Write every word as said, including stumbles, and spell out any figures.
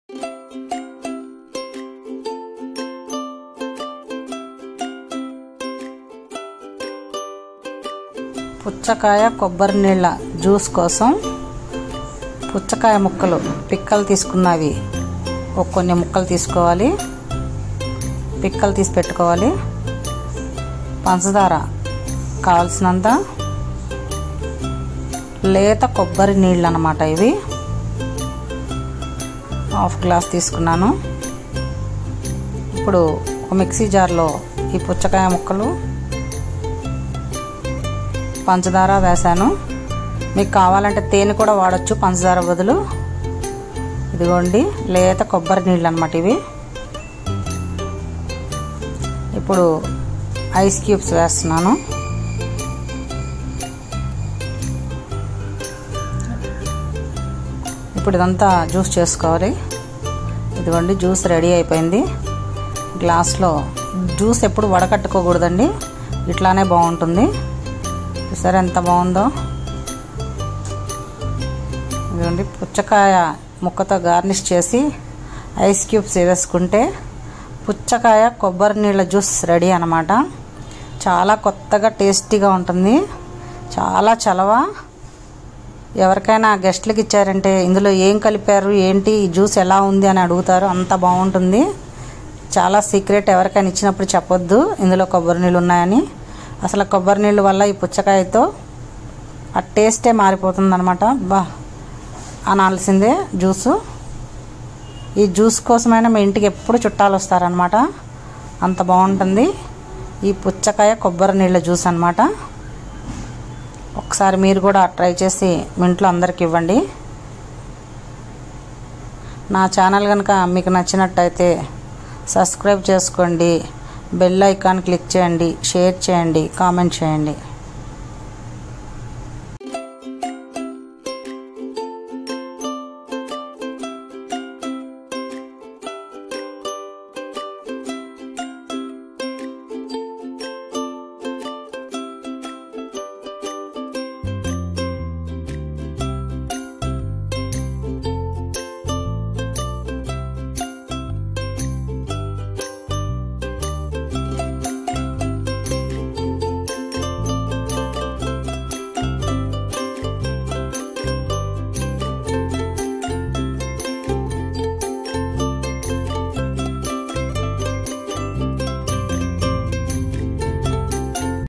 పుచ్చకాయ కొబ్బరి నీళ్ళ జ్యూస్ కోసం పుచ్చకాయ ముక్కలు పిక్కలు తీసుకున్నవి ఒక కొన్ని ముక్కలు తీసుకోవాలి, పిక్కలు తీసి పెట్టుకోవాలి. పంచదార కావాల్సినంత, లేత కొబ్బరి నీళ్ళు అన్నమాట. ఇవి హాఫ్ గ్లాస్ తీసుకున్నాను. ఇప్పుడు ఒక మిక్సీ జార్లో ఈ పుచ్చకాయ ముక్కలు, పంచదార వేసాను. మీకు కావాలంటే తేనె కూడా వాడచ్చు పంచదార బదులు. ఇదిగోండి లేత కొబ్బరి నీళ్ళు అన్నమాట ఇవి. ఇప్పుడు ఐస్ క్యూబ్స్ వేస్తున్నాను. ఇప్పుడు ఇదంతా జ్యూస్ చేసుకోవాలి. ఇదిగోండి జ్యూస్ రెడీ అయిపోయింది. గ్లాస్లో జ్యూస్ ఎప్పుడు వడకట్టుకోకూడదండి, ఇట్లానే బాగుంటుంది. చూసారా ఎంత బాగుందో. ఇదిగోండి పుచ్చకాయ ముక్కతో గార్నిష్ చేసి ఐస్ క్యూబ్స్ వేసుకుంటే పుచ్చకాయ కొబ్బరి నీళ్ళ జ్యూస్ రెడీ అన్నమాట. చాలా కొత్తగా టేస్టీగా ఉంటుంది, చాలా చలవ. ఎవరికైనా గెస్ట్లకి ఇచ్చారంటే ఇందులో ఏం కలిపారు ఏంటి, ఈ జ్యూస్ ఎలా ఉంది అని అడుగుతారు, అంత బాగుంటుంది. చాలా సీక్రెట్, ఎవరికైనా ఇచ్చినప్పుడు చెప్పొద్దు ఇందులో కొబ్బరి నీళ్ళు ఉన్నాయని. అసలు కొబ్బరి నీళ్ళు వల్ల ఈ పుచ్చకాయతో ఆ టేస్టే మారిపోతుంది అనమాట. బా అనాల్సిందే జ్యూసు. ఈ జ్యూస్ కోసమైనా మీ ఇంటికి ఎప్పుడు చుట్టాలు వస్తారనమాట, అంత బాగుంటుంది ఈ పుచ్చకాయ కొబ్బరి నీళ్ళ జ్యూస్ అనమాట. ఒకసారి మీరు కూడా ట్రై చేసి మీ ఇంట్లో అందరికి ఇవ్వండి. నా ఛానల్ కనుక మీకు నచ్చినట్టయితే సబ్స్క్రైబ్ చేసుకోండి, బెల్ ఐకాన్ క్లిక్ చేయండి, షేర్ చేయండి, కామెంట్ చేయండి.